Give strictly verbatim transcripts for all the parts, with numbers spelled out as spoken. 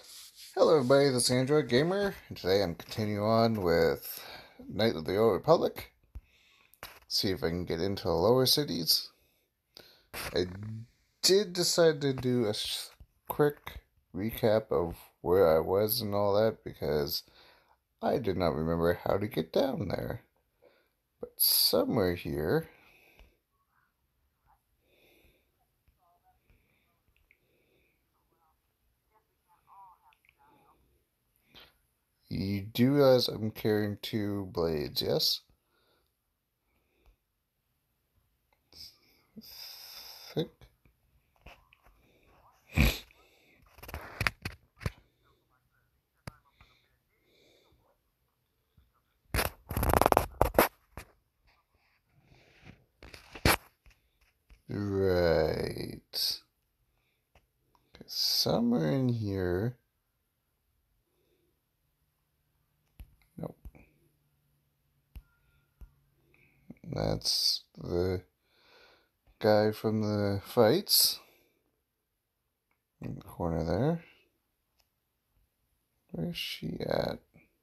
Hello everybody, this is Android Gamer, and today I'm continuing on with Knight of the Old Republic. See if I can get into the lower cities. I did decide to do a quick recap of where I was and all that because I did not remember how to get down there. But somewhere here, you do realize I'm carrying two blades, yes? Think. Right. Somewhere in here. Nope. That's the guy from the fights. In the corner there. Where's she at?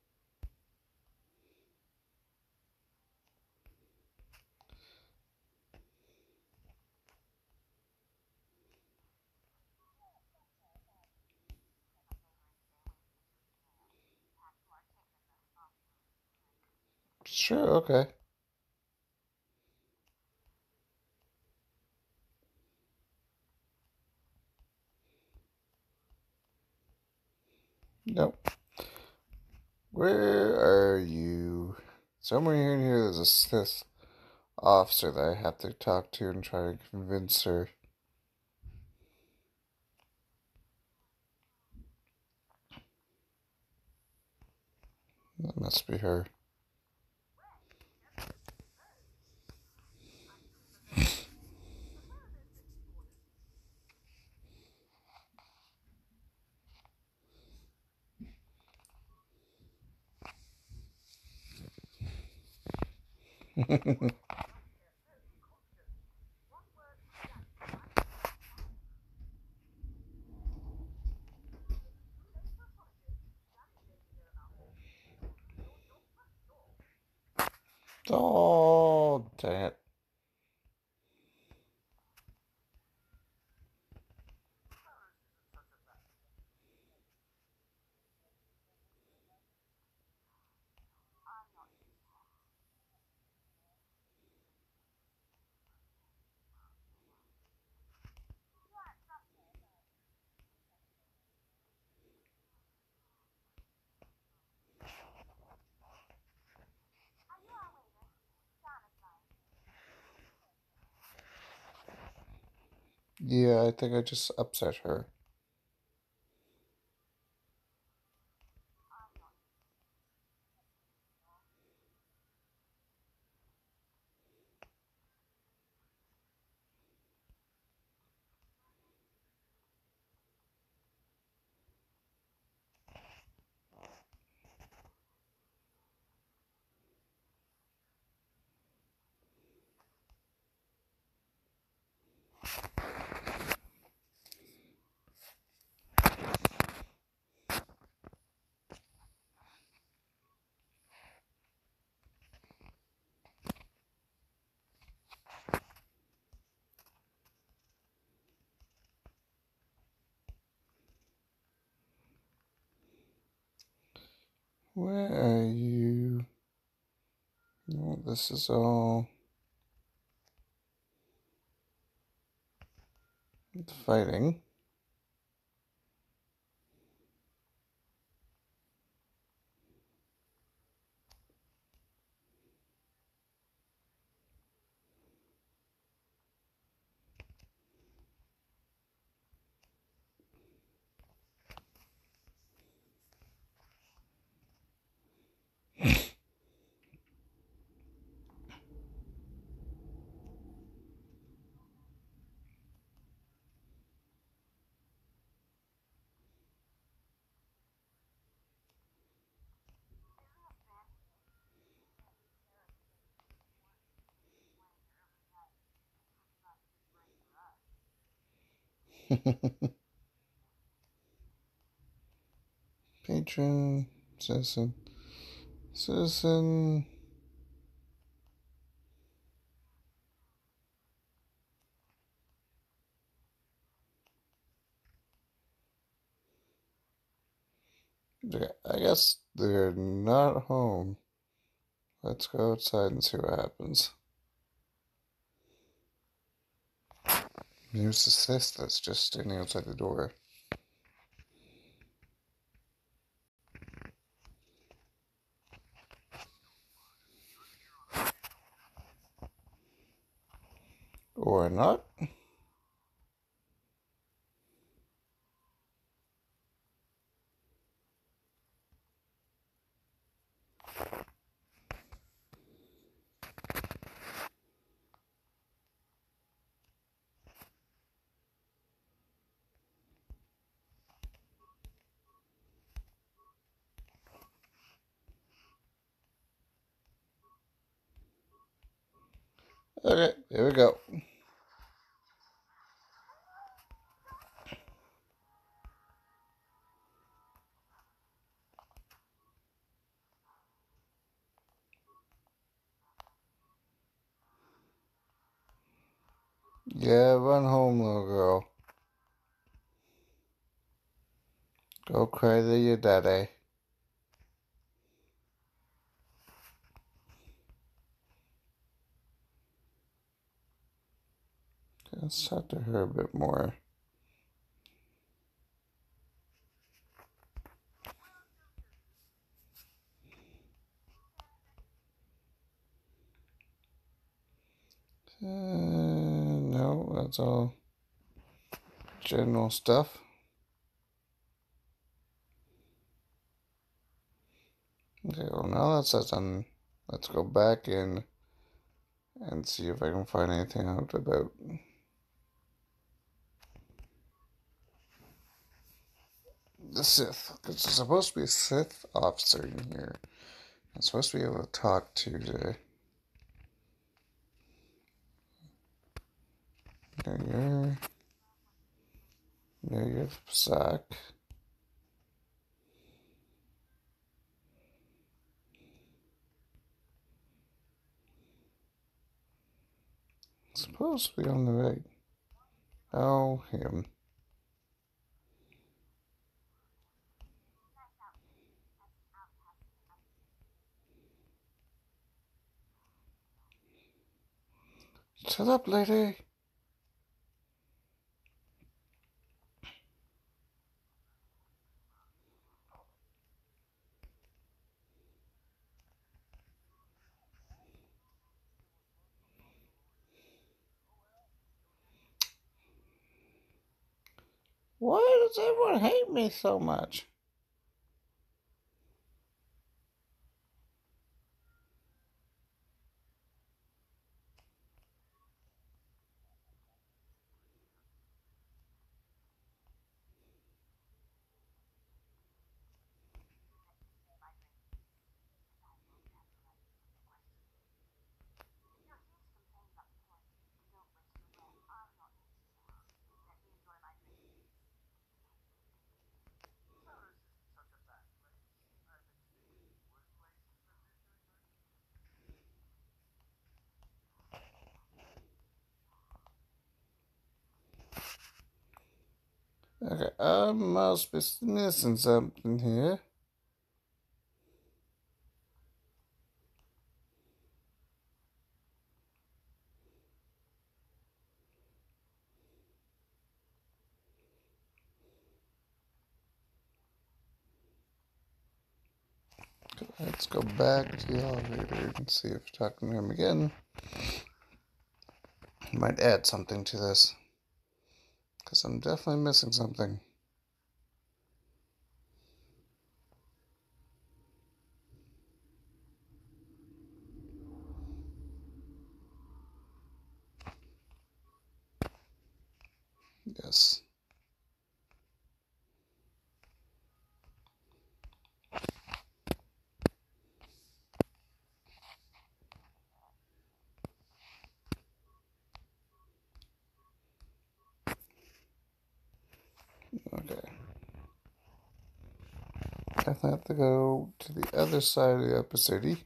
Sure, okay. Nope. Where are you? Somewhere here in here there's a Sith officer that I have to talk to and try to convince her. That must be her. Oh, dang it. Yeah, I think I just upset her. Where are you? No, this is all fighting. Patron, citizen, citizen. I guess they're not home. Let's go outside and see what happens. Here's the Sith that's just standing outside the door. Or not. Okay, here we go. Yeah, run home, little girl. Go cry to your daddy. Let's talk to her a bit more. Uh, no, that's all general stuff. Okay, well now that's that done. Let's go back in and see if I can find anything out about the Sith. Because there's supposed to be a Sith officer in here. I'm supposed to be able to talk to the... There you're... There you're Sack. Supposed to be on the right. Oh, him. Shut up, lady. Why does everyone hate me so much? Okay, I must be missing something here. Let's go back to the elevator and see if talking to him again might add something to this. Because I'm definitely missing something. Yes. Okay. I have to go to the other side of the upper city.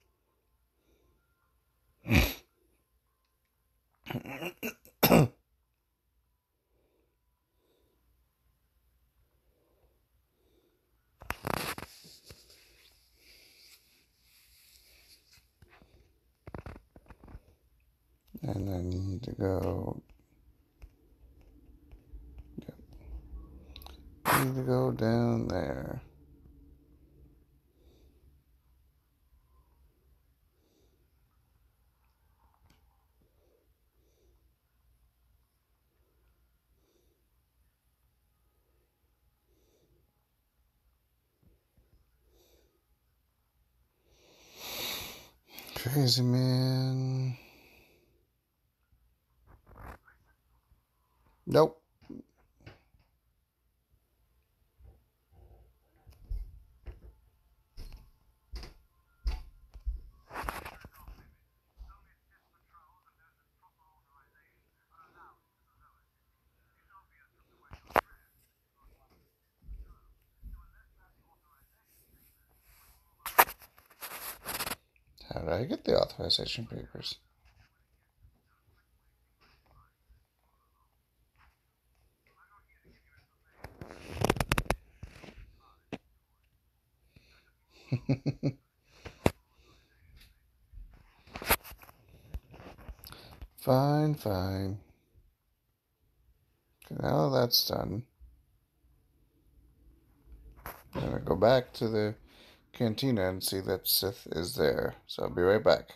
And I need to go. Yep. I need to go down there. Crazy man. Nope. How did I get the authorization papers? Fine, fine. Okay, now that's done, I'm gonna go back to the cantina and see that Sith is there. So I'll be right back.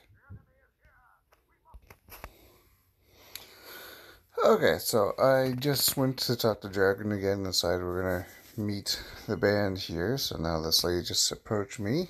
Okay, so I just went to talk to Dragon again and decided we're gonna meet the band here. So now this lady just approached me.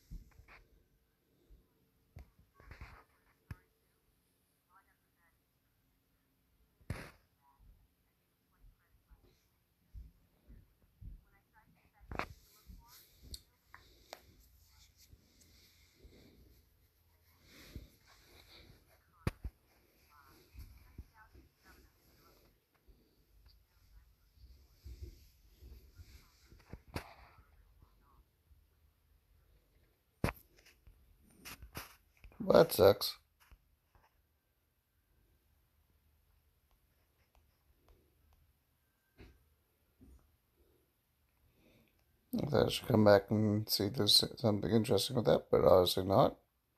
Well, that sucks. I thought I should come back and see if there's something interesting with that, but obviously not.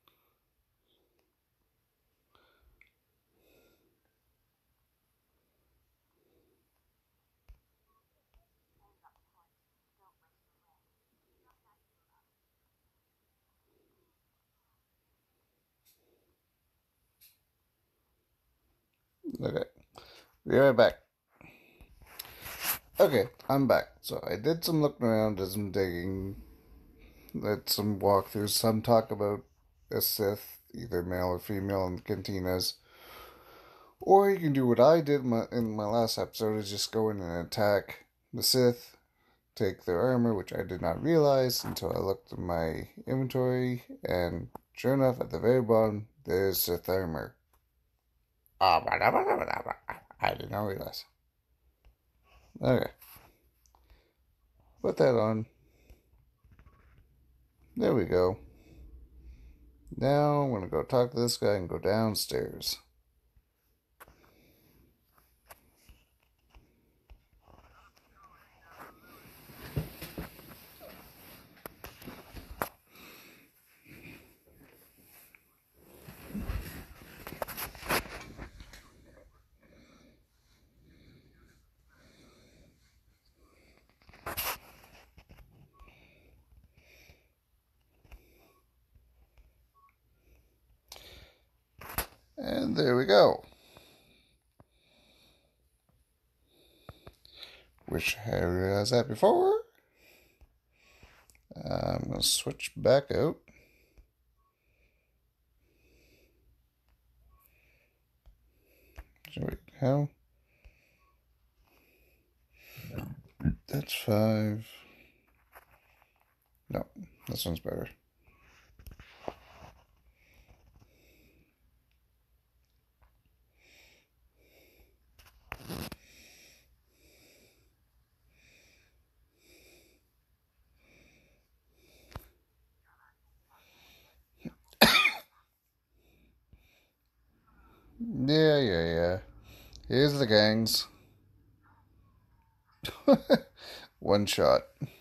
Okay, be right back. Okay, I'm back. So I did some looking around, did some digging, did some walkthroughs, some talk about a Sith, either male or female, in the cantinas. Or you can do what I did in my, in my last episode, is just go in and attack the Sith, take their armor, which I did not realize until I looked in my inventory, and sure enough, at the very bottom, there's Sith armor. I did not realize. Okay. Put that on. There we go. Now I'm gonna go talk to this guy and go downstairs. And there we go. Wish I realized that before. I'm going to switch back out. There we go. That's five. No, this one's better. Here's the gangs. One shot.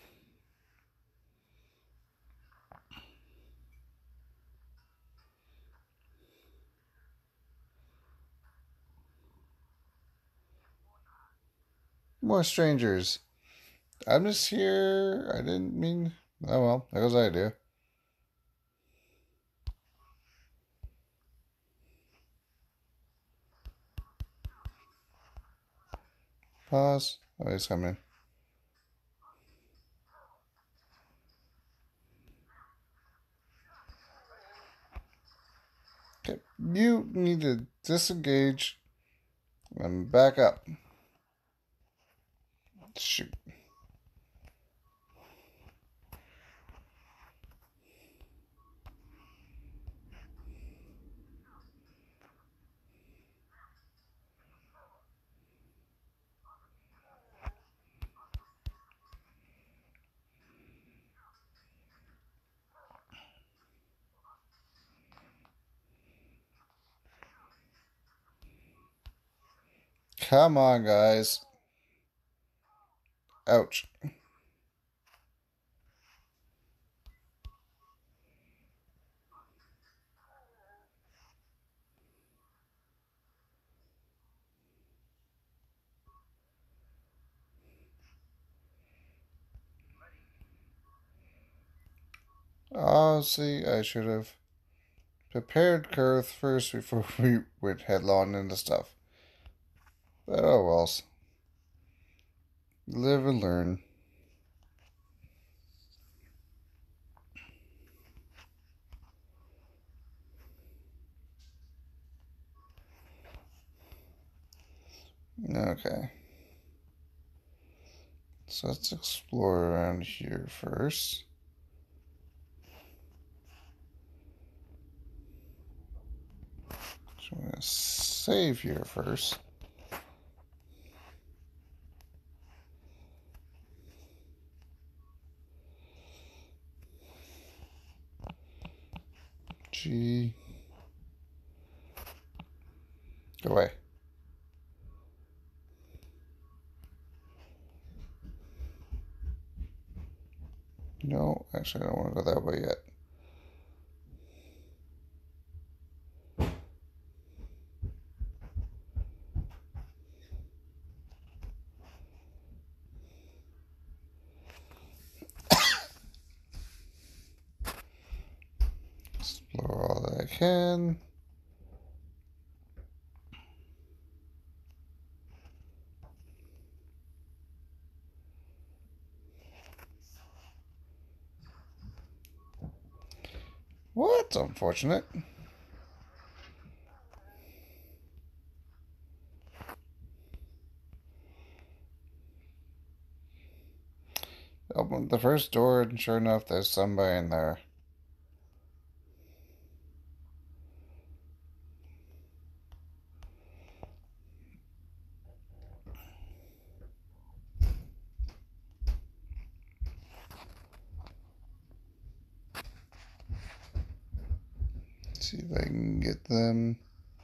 More strangers. I'm just here. I didn't mean. Oh well, there goes the idea. Pause. Oh, he's coming. Okay, you need to disengage and back up. Shoot. Come on, guys. Ouch. Honestly, I should have prepared Kurth first before we went headlong into stuff. But oh well. Live and learn. Okay. So let's explore around here first. So I'm going to save here first. G. Go away. No, actually, I don't want to go that way yet. Explore all that I can. What? Unfortunate. Open the first door, and sure enough, there's somebody in there. Let's see if I can get them.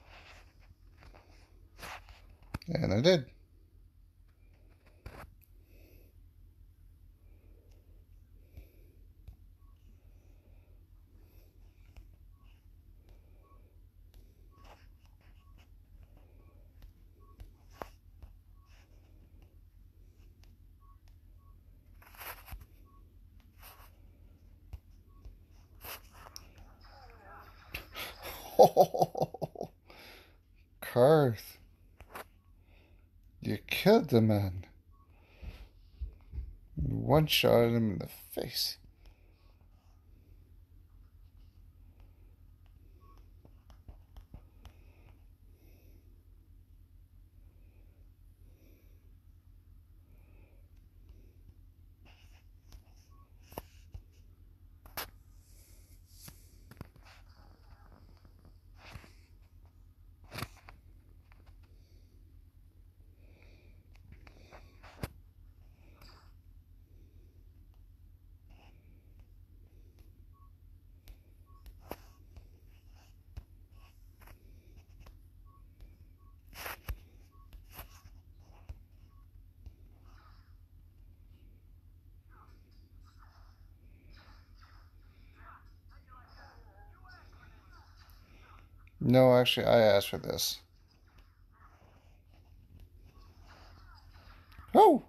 And I did. Oh, Karth, you killed the man. One shot at him in the face. No, actually, I asked for this. Oh!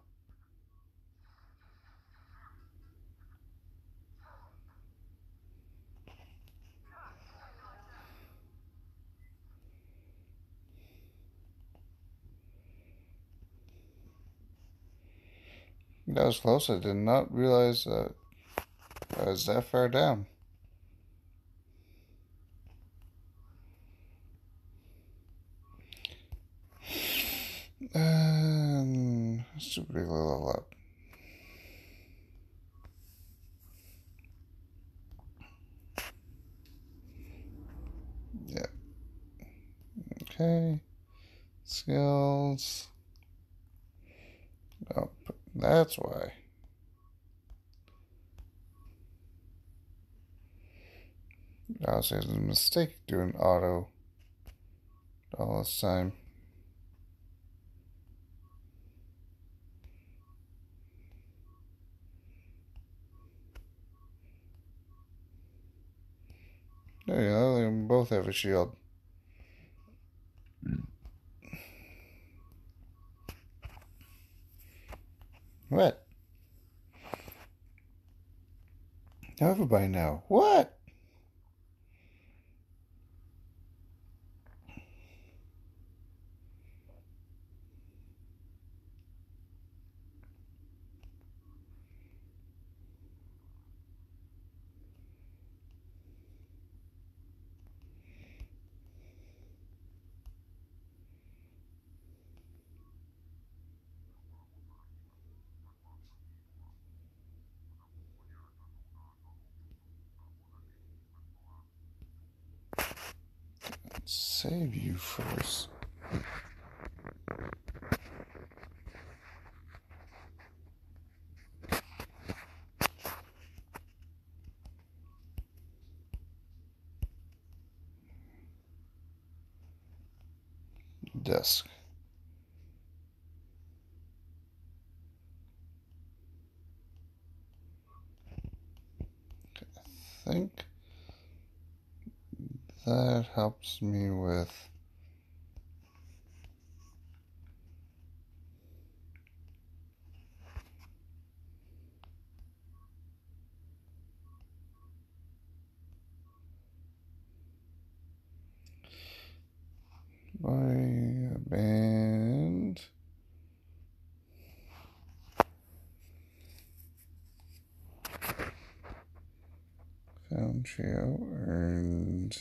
That was close. I did not realize that I was that far down. Um, should be a little up. Yeah. Okay. Skills. Oh, that's why. I was a mistake doing auto all this time. There you go. They both have a shield. What? Everybody now. What? Let's save you first. Desk. I think that helps me with my band. Found trio earned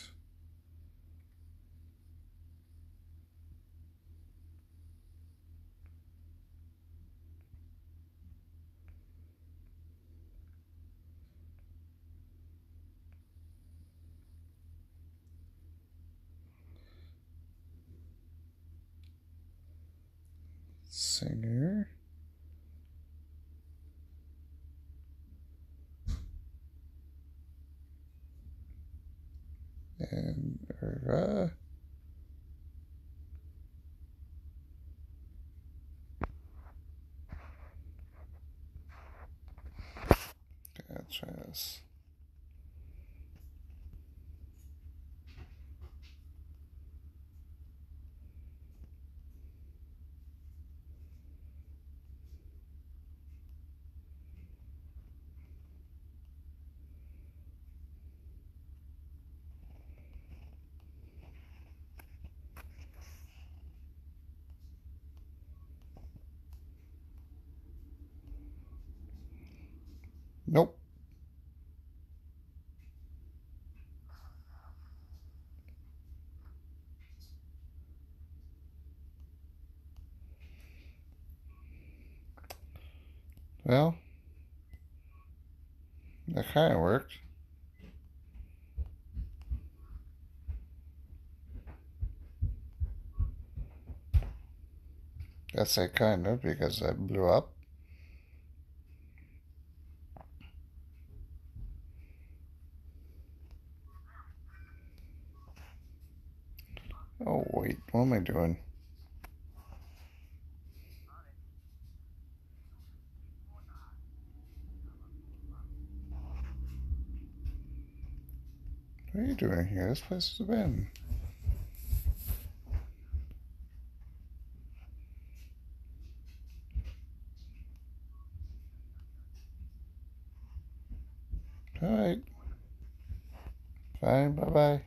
singer and Ura. Okay, let's try this. Nope. Well, that kind of worked. I say kind of because I blew up. Oh, wait. What am I doing? What are you doing here? This place is abandoned. Alright. Fine, bye-bye.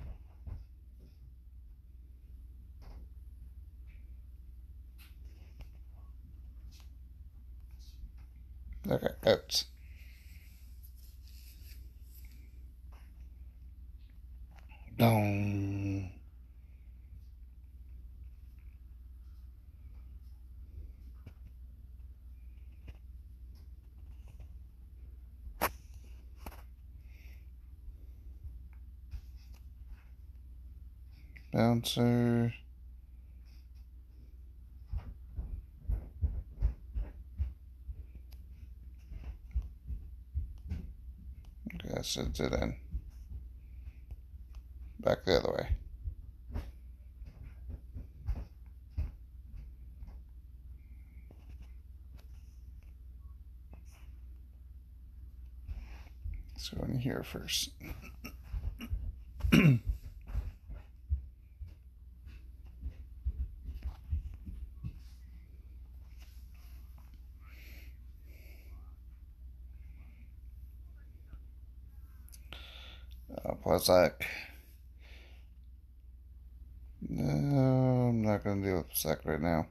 Okay, out. Dong. Bouncer. Okay, that sends it in. Back the other way. Let's go in here first. Uh, plus, like, no, I'm not going to deal with Sec right now.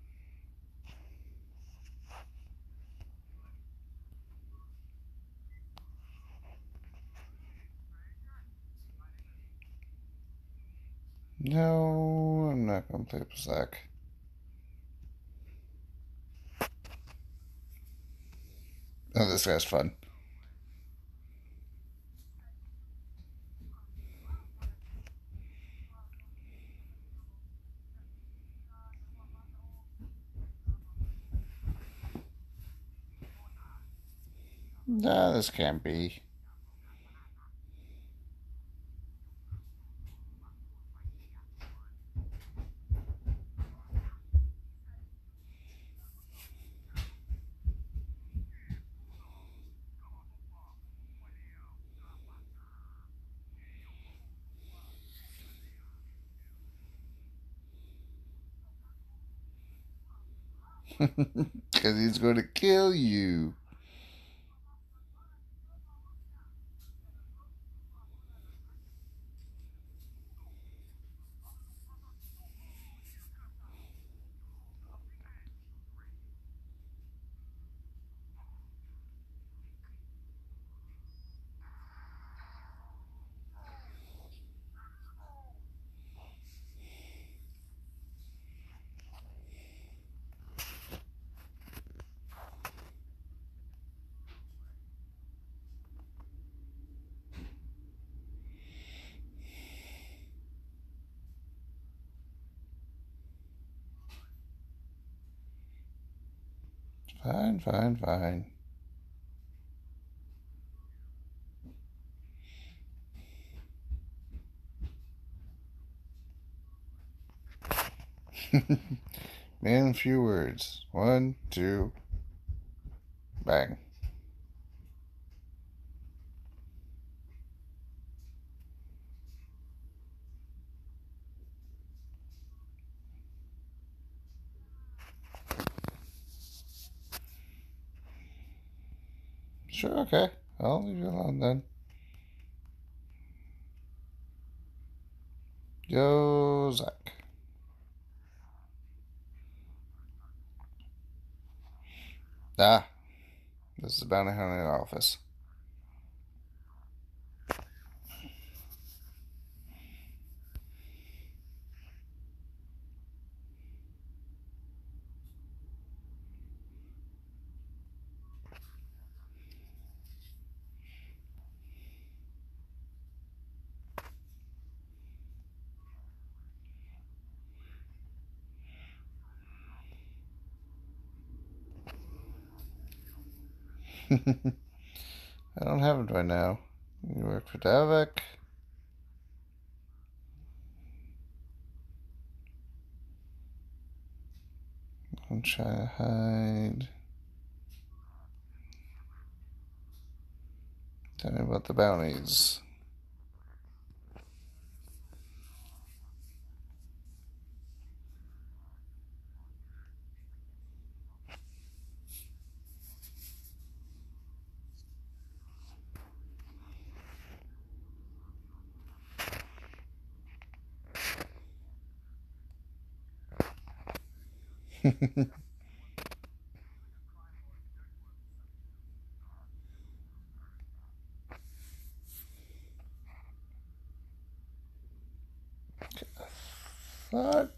No, I'm not going to play Sec. Oh, this guy's fun. Nah, this can't be. Because he's going to kill you. Fine, fine, fine. Man, few words. One, two, bang. Sure, okay. I'll leave you alone then. Yo, Zach. Ah, this is bounty hunting office. I don't have it right now. You work for Davik. I'm trying to hide. Tell me about the bounties. Thought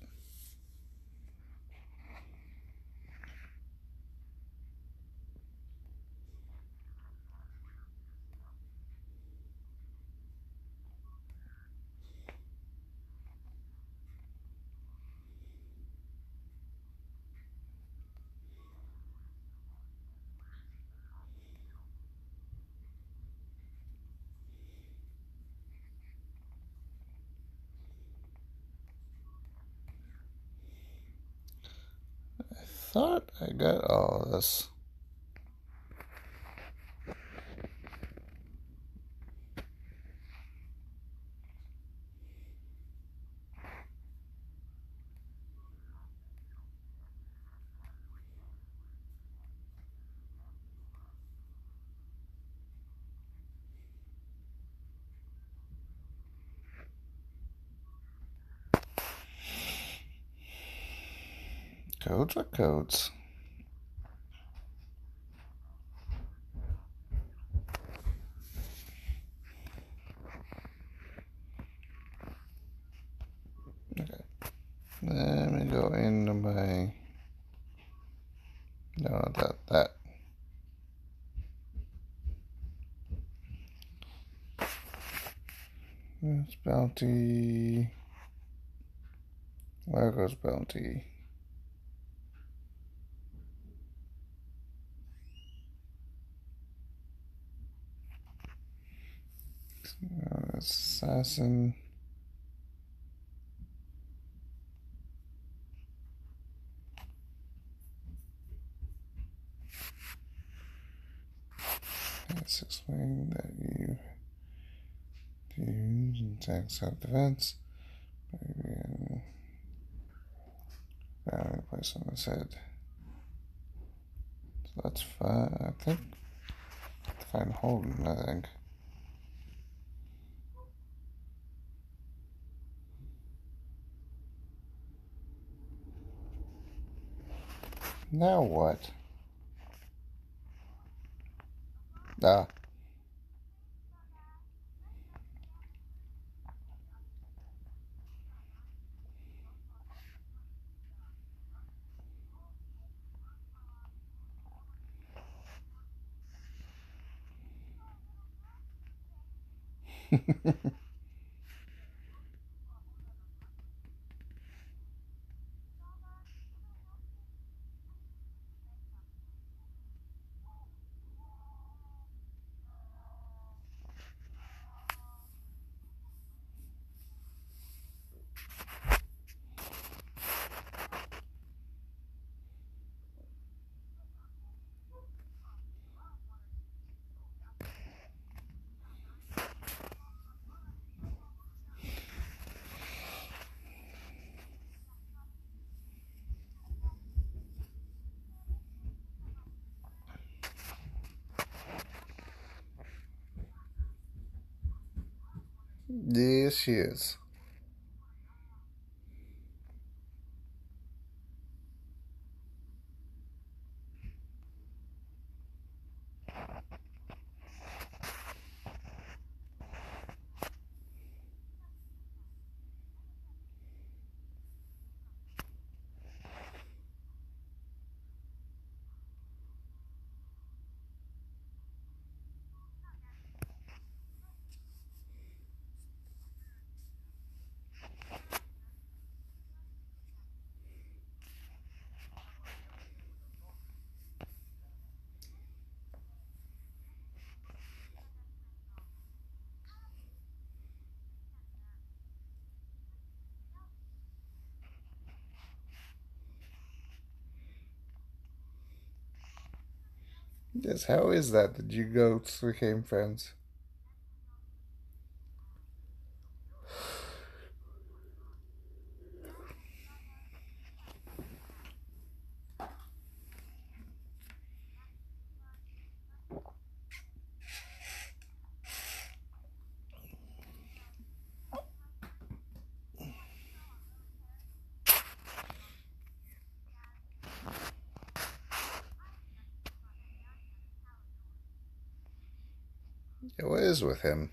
thought I got all of this. Codes are codes. Okay. Let me go into my... No, that, that. That's bounty. Where goes bounty? Uh, assassin. Let's explain that you use attack self-defense. Maybe in bounty place on his head. So that's fine. I think. Find Holden, I think. Now what? Ah. Yes, she is. Yes, how is that? Did you goats became friends? Yeah, what is with him?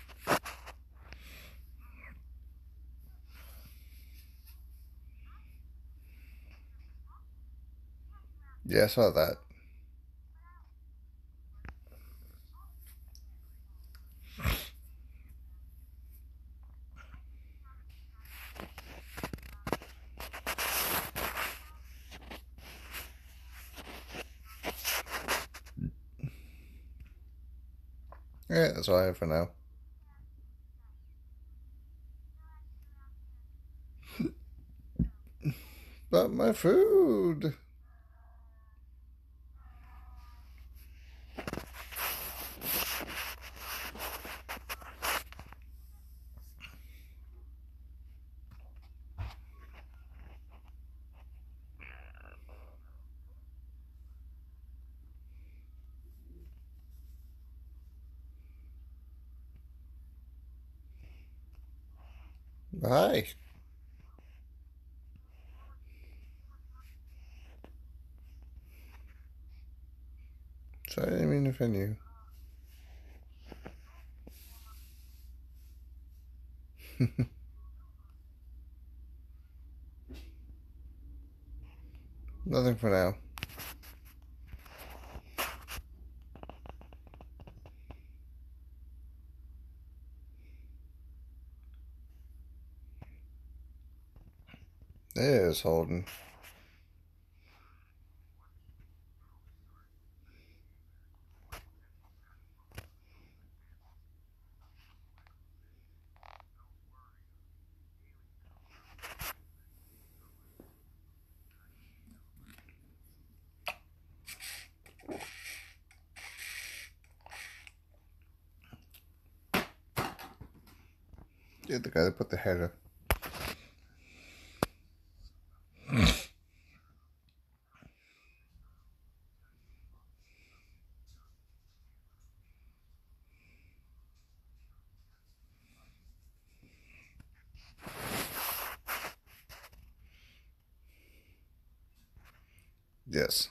Yeah, I saw that. Yeah, that's all I have for now. But my food! Hi. Sorry, I didn't mean to offend you. Nothing for now. There's Holden. Yeah, the guy that put the head up. Yes.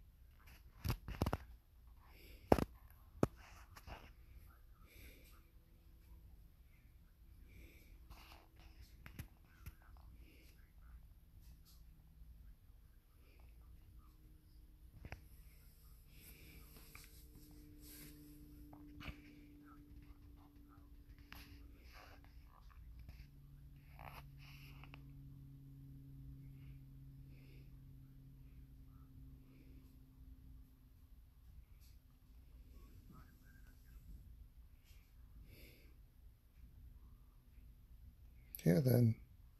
Yeah, then.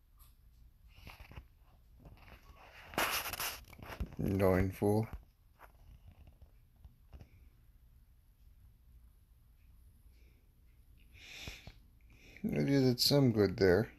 Annoying fool. You did some good there.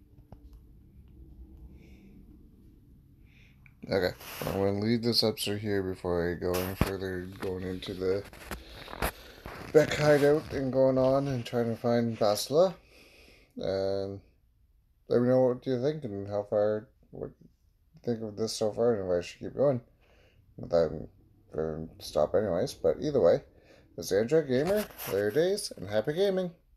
Okay, I'm going to leave this episode here before I go any further going into the Beck hideout and going on and trying to find Basila. And let me know what you think and how far, what you think of this so far and if I should keep going. Not that I'm going to stop anyways, but either way, this is Android Gamer, later days, and happy gaming.